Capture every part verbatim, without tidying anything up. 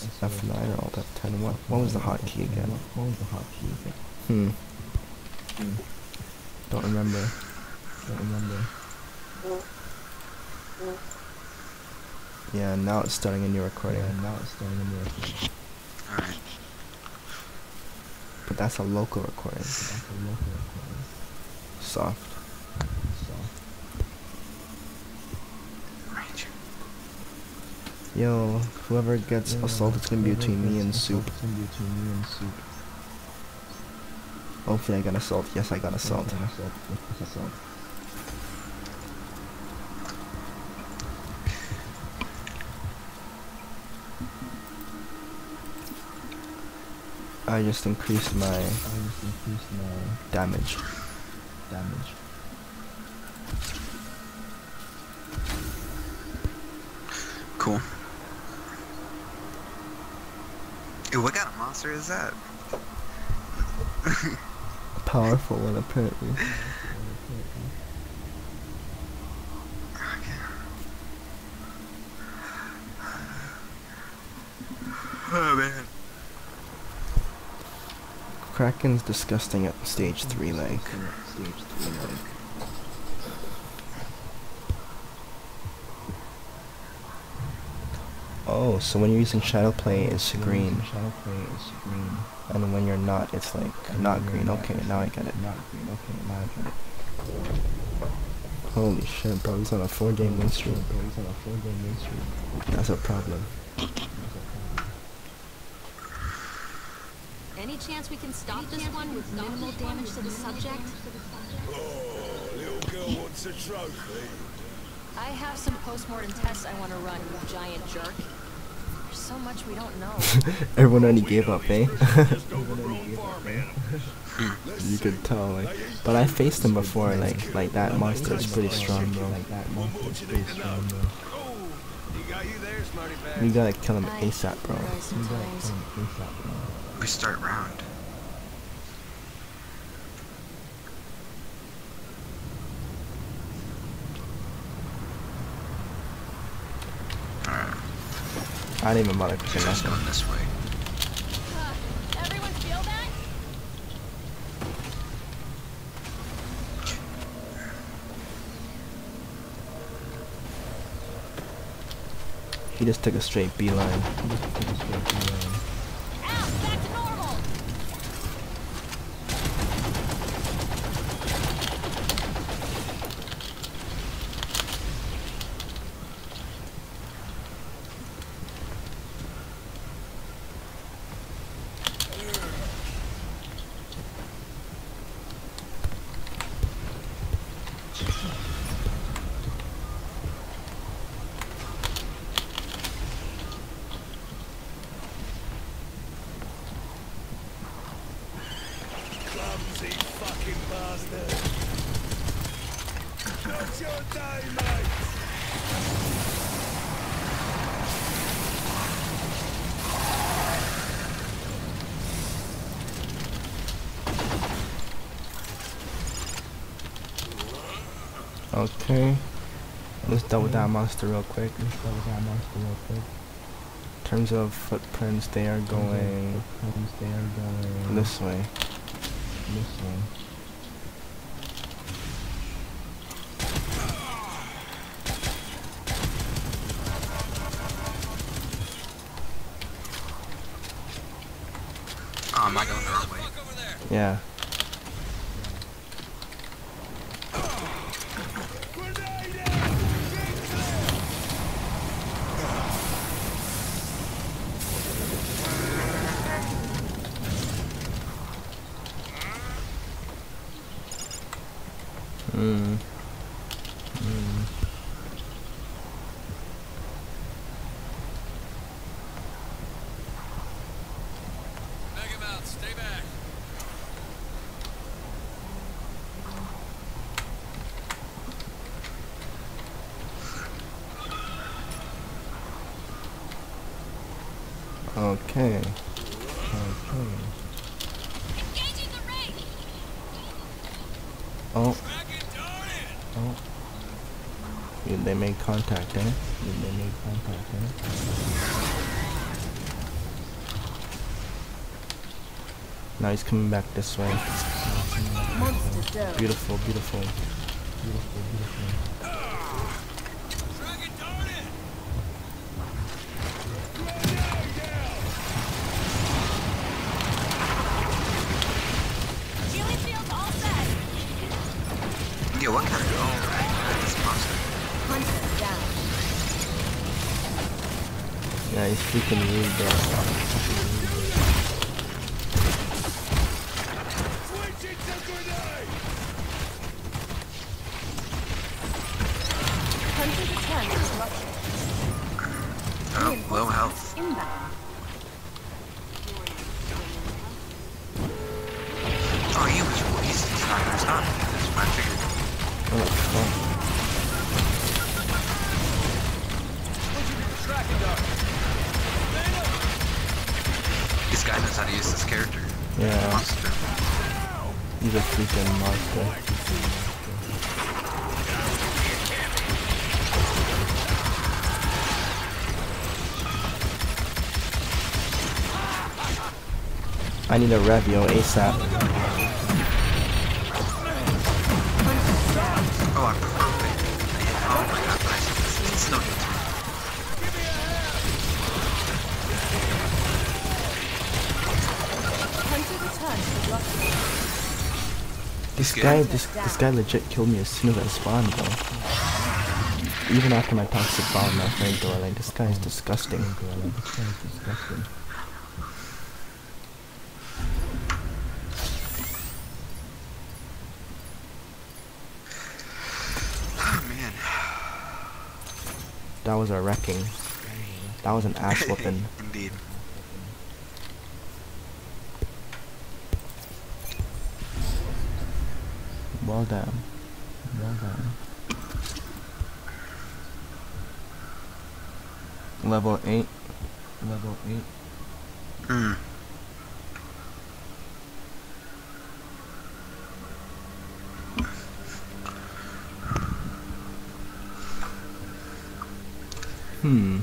S F nine or Alt F ten? What, what was the hotkey again? What was the hotkey again? Hmm. Hmm. Don't remember. Don't remember. Yeah, now it's starting a new recording. Yeah, now it's starting a new recording. Alright. But that's a local recording. That's a local recording. Soft. Soft. Ranger. Yo, whoever gets Yeah, assaulted is gonna be between me and Soup. It's gonna be between me and Soup. Hopefully I got assault. Yes, I got assault. Yeah, I got assault. Yes, assault. I just increased my I just increased my damage. damage. Cool. Ew, what kind of monster is that? Powerful one, apparently. Oh man. Kraken's disgusting at stage three, like. Stage three, like. Oh, so when you're using shadow play, it's green, Shadow play is green. and when you're not, it's like not green. Okay, now I get it. Not green. Okay, now I get it. Holy shit, bro! He's on a four-game win streak. Bro, he's on a four-game win streak. That's a problem. Any chance we can stop this one with minimal damage to the subject? Oh, little girl wants a trophy. I have some post-mortem tests I want to run, you giant jerk. There's so much we don't know. Everyone already gave up, eh? Just overgrown farmhand. You could tell, like. But I faced him before, like, like that monster is pretty strong, bro. Like that monster is pretty strong, bro. Oh, he got you there, smarty pants. We gotta kill him ASAP, bro. You gotta Sometimes. kill him ASAP, bro. We start round. Alright. I didn't even bother clicking Let's go nothing. this way. Uh, everyone feel that? He just took a straight beeline. He just took a straight beeline. Out, back to normal! Clumsy fucking bastard. Not your day, mate. Okay. Let's double that monster real quick. Let's double that monster real quick. In terms of footprints, they are going Footprints, they are going this way. this way. Oh, am I going the wrong way? Yeah. Hmm. Hmm. Knock him out, stay back. Okay. Okay. Engaging the Wraith! Oh. Dragon darted. Oh. Yeah, they made contact, eh? They made contact, eh? Now he's coming back this way. Monster down. Beautiful, beautiful. Beautiful, beautiful. Healing field all set. Yo, what kind of oh, this monster? Hunter down. Yeah, he's freaking rude there. Switch it to grenade! Hunter's attack is ruptured. Oh, low health. Inbound. Oh, he was he's, he's not gonna stop. That's what I figured. Oh, fuck. This guy knows how to use this character. Yeah, Monster. he's a freaking monster. I need a Revio ASAP. Oh, I'm perfect. Yeah, oh my god, but I should it's still good. Hunter's attack is ruptured. This Good. guy, this this guy legit killed me as soon as I spawned, though. Even after my toxic bomb, my friend door, like this guy is disgusting. This guy is disgusting. Oh man. That was a wrecking. That was an ass whooping. Indeed. Well done. Well done. Level eight. Level eight. Hmm. Hmm.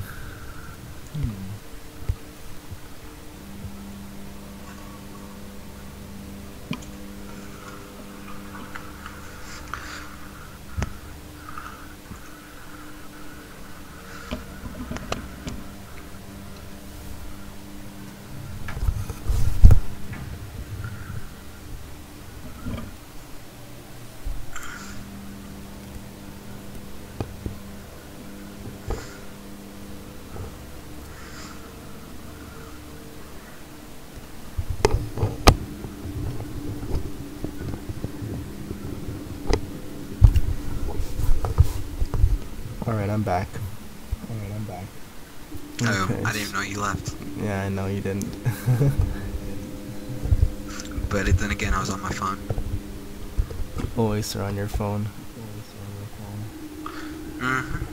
Alright, I'm back. Alright, I'm back. Oh, Okay. I didn't even know you left. Yeah, I know you didn't. But it, then again, I was on my phone. Always are on your phone. Mm-hmm.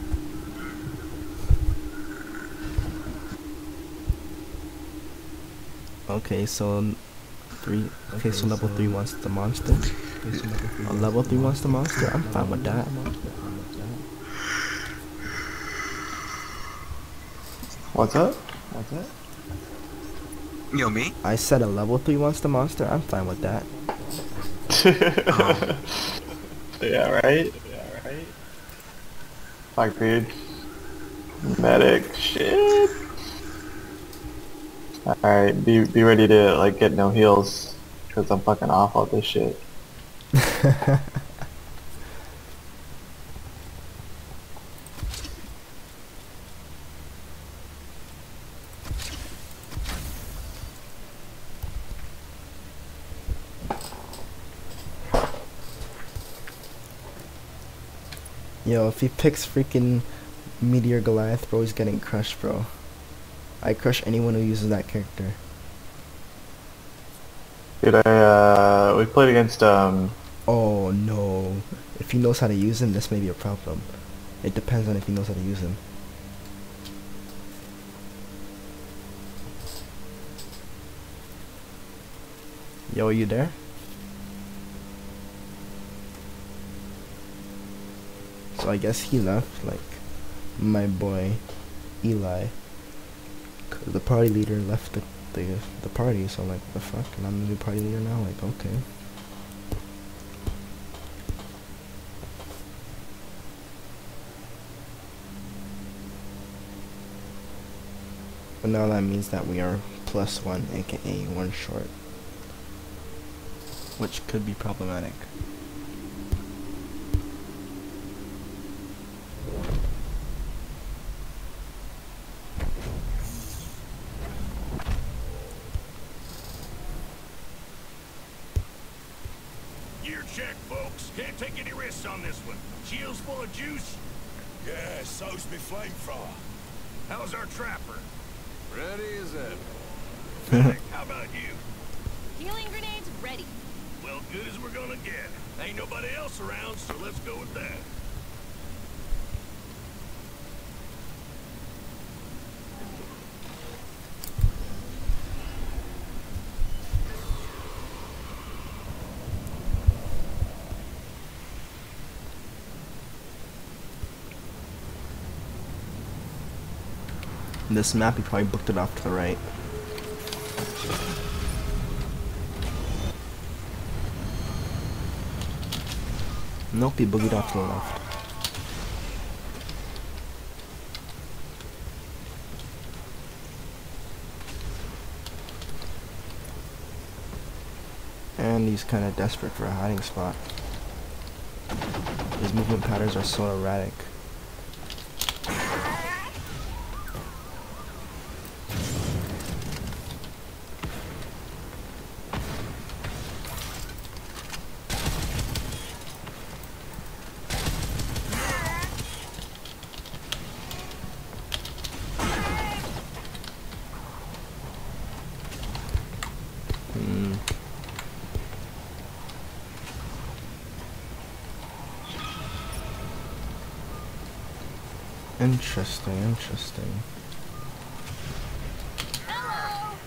Okay, so n- three. Okay, so level three wants the monster. Okay, so level three. A level three wants the monster. I'm fine with that. What's up? What's up? Yo, me? I said a level three wants the monster. I'm fine with that. Oh. Yeah, right? Yeah, right? Fuck, dude. Medic, shit. Alright, be, be ready to, like, get no heals. Cause I'm fucking off all this shit. Yo, if he picks freaking Meteor Goliath, bro, he's getting crushed, bro. I crush anyone who uses that character. Dude, I, uh, we played against, um, Oh no. If he knows how to use him, this may be a problem. It depends on if he knows how to use him. Yo, are you there? So I guess he left, like, my boy, Eli. 'Cause the party leader left the, the the party. So like, the fuck, and I'm the new party leader now. Like, okay. But now that means that we are plus one, aka one short, which could be problematic. Gear check, folks. Can't take any risks on this one. Shield's full of juice. Yeah, so's me flamethrower. How's our trapper? Ready as ever. How about you? Healing grenades ready. Well, good as we're gonna get. Ain't nobody else around, so let's go with that. This map, he probably booked it off to the right. Nope, he boogied off to the left. And he's kind of desperate for a hiding spot. His movement patterns are so erratic. Interesting, interesting. Hello.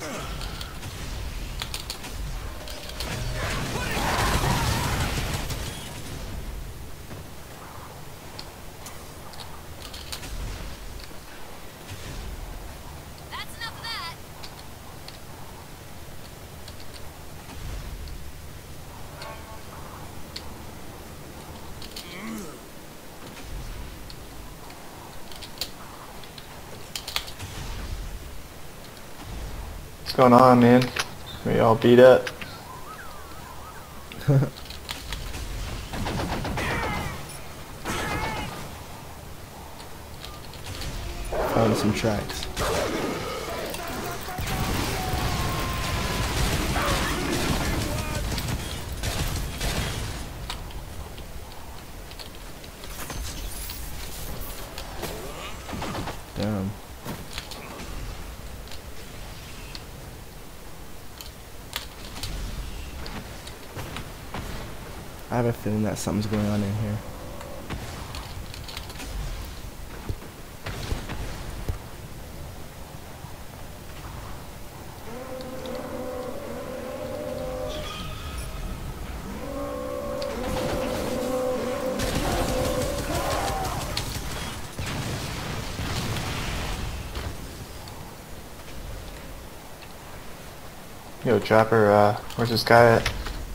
That's enough of that. What's going on, man? We all beat up. Found some tracks. Damn. I have a feeling that something's going on in here. Yo, Trapper, uh, where's this guy at?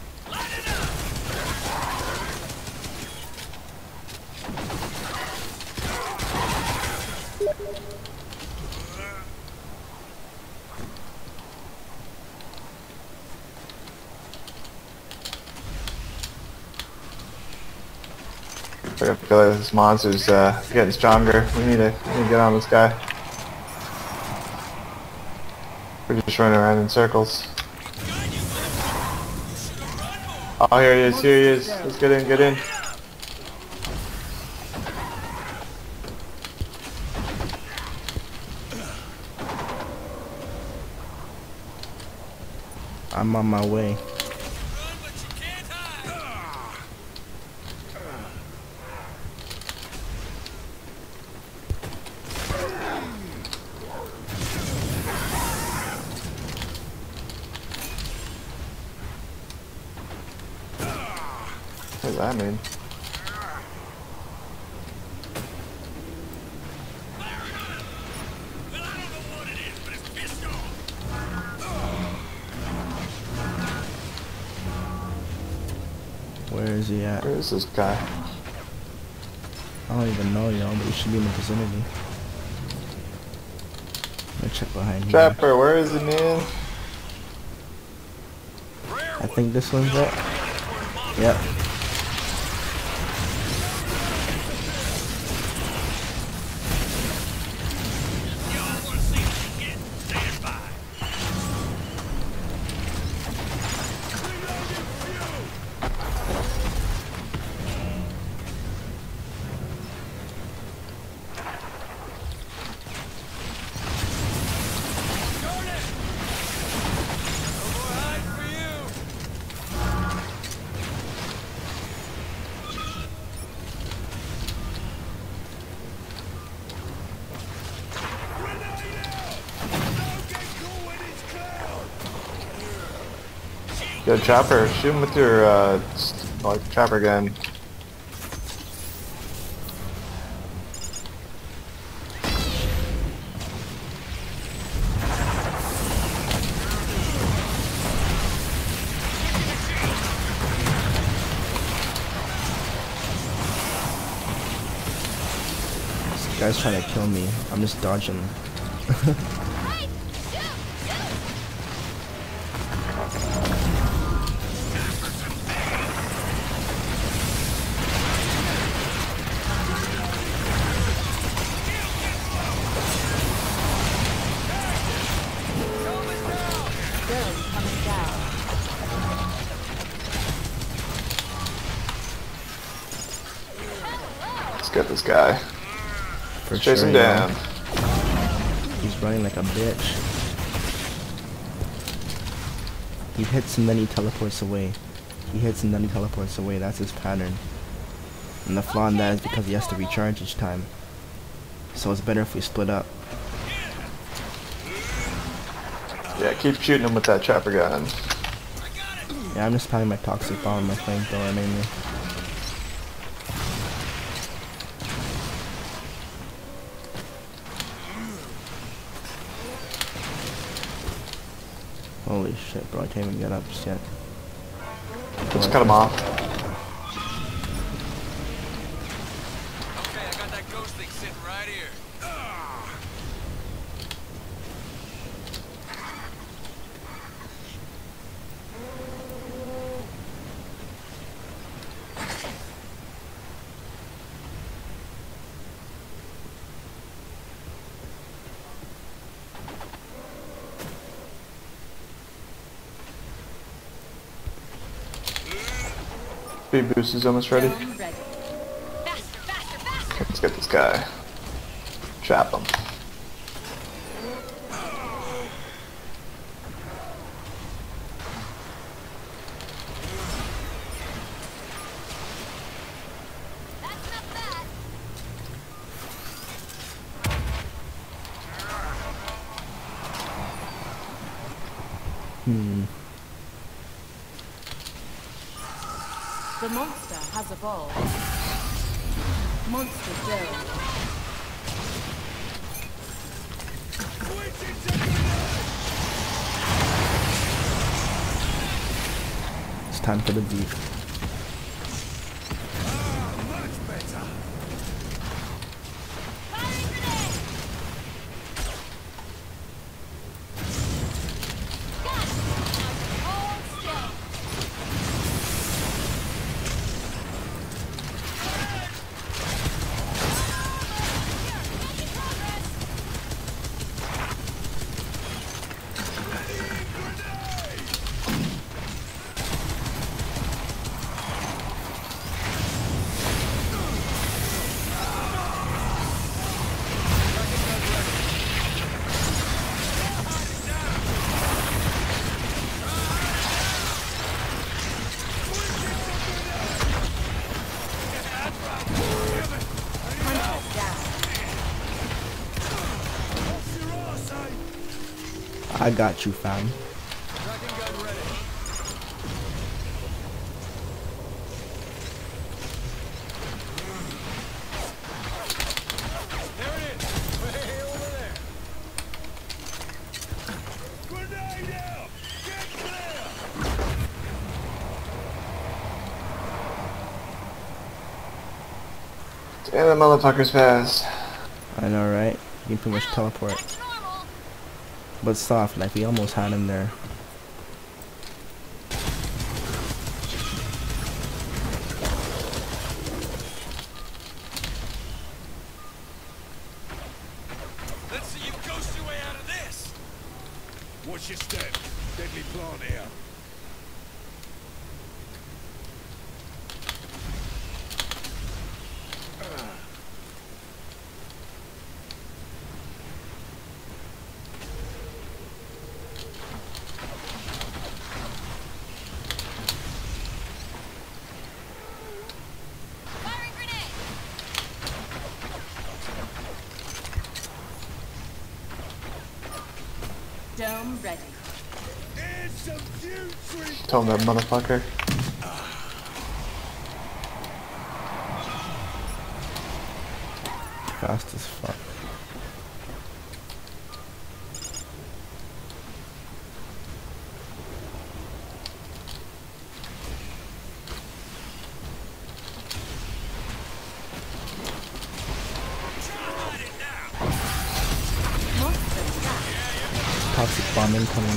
I feel like this monster's uh, getting stronger. We need to, we need to get on this guy. We're just running around in circles. Oh, here he is, here he is. Let's get in, get in. I'm on my way. What does that mean? Where is he at? Where is this guy? I don't even know, yo, but he should be in the vicinity. Let me check behind here. Trapper, where is he, man? I think this one's it. Yep. Yo, Chopper, shoot him with your, uh, like, chopper gun. This guy's trying to kill me. I'm just dodging. Let's get this guy. For Chase sure, him yo. down. He's running like a bitch. He hits and then he teleports away. He hits and then he teleports away. That's his pattern. And the flaw in that is because he has to recharge each time. So it's better if we split up. Yeah, keep shooting him with that chopper gun. Yeah, I'm just spamming my toxic bomb, my flamethrower mainly. Holy shit, bro, I can't even get up just yet. Let's cut him off. Okay, I got that ghost thing sitting right here. Speed boost is almost ready. Faster, faster, faster! Okay, let's get this guy. Trap him. That's not bad. Hmm. The monster has evolved. Monster Joe. It's time for the beef. I got you, fam. And the motherfucker's fast. I know, right? You can pretty much teleport. But soft, like we almost had him there. Let's see you ghost your way out of this. Watch your step. Deadly plant here. Dome ready. Here's some putrid. Told that motherfucker. Fast as fuck. Toxic bomb incoming.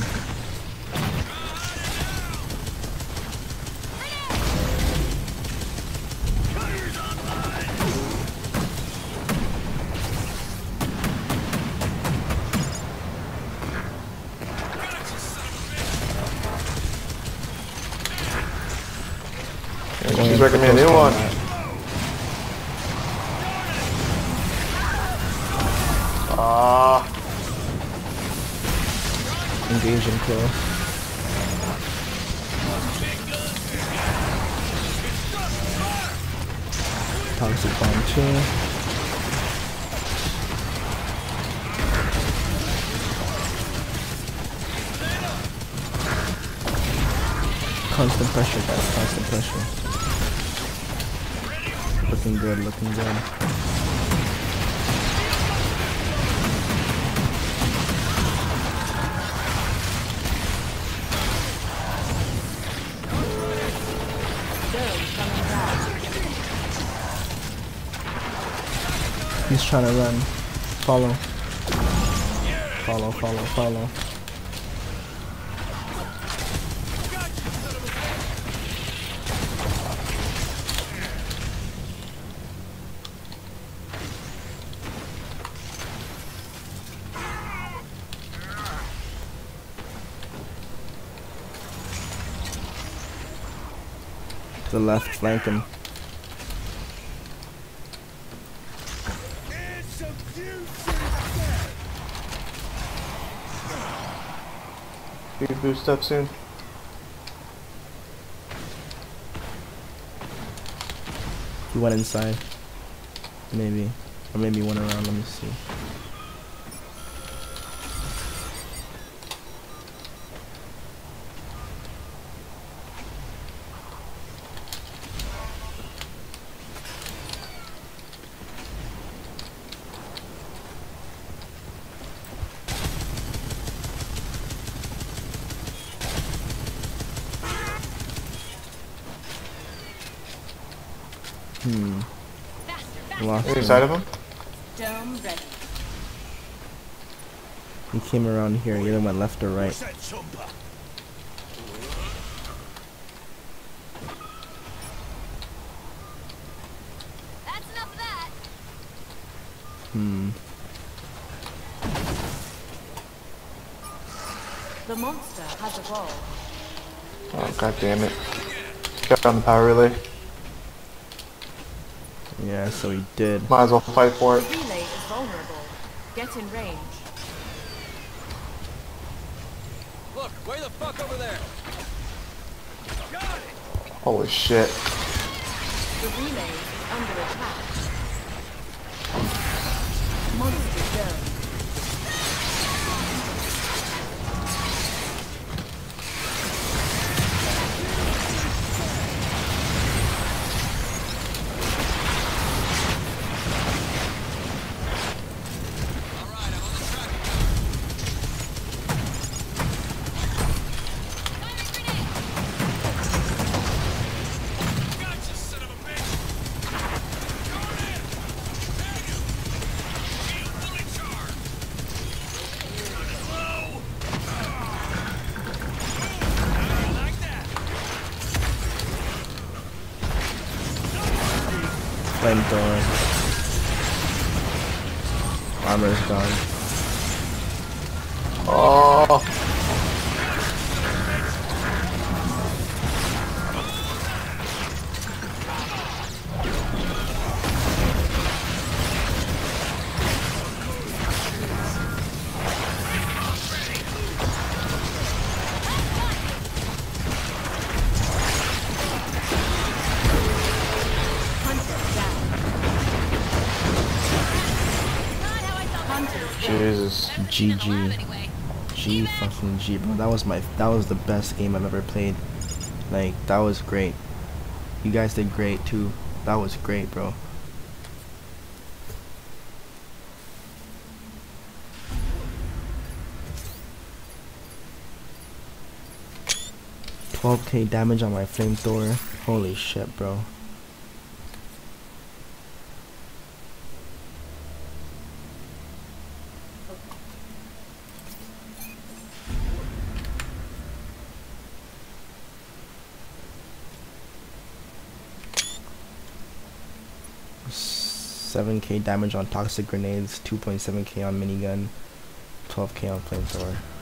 She's making me a new one. Ah. Engage and kill. Toxic bomb two. Constant pressure, guys. Constant pressure. Looking good. Looking good. He's trying to run. Follow. Follow, follow, follow. To the left, flank him. Big boost up soon. He went inside. Maybe. Or maybe went around, let me see. Hmm. Lost Any him. side of him? Dome ready. He came around here, he either went left or right. What's that chomper? That's enough of that. Hmm. The monster has evolved. Oh god damn it. Kept on the power relay. Yeah, so he did. Might as well fight for it. The relay is vulnerable. Get in range. Look, way the fuck over there. Got it. Holy shit. The relay is under attack. Monster dome. Flamethrower. Armor's gone. Oh. Jesus. G G. G fucking G, bro. That was my that was the best game I've ever played. Like, that was great. You guys did great too. That was great, bro. twelve K damage on my flamethrower. Holy shit, bro. seven K damage on toxic grenades, two point seven K on minigun, twelve K on flamethrower.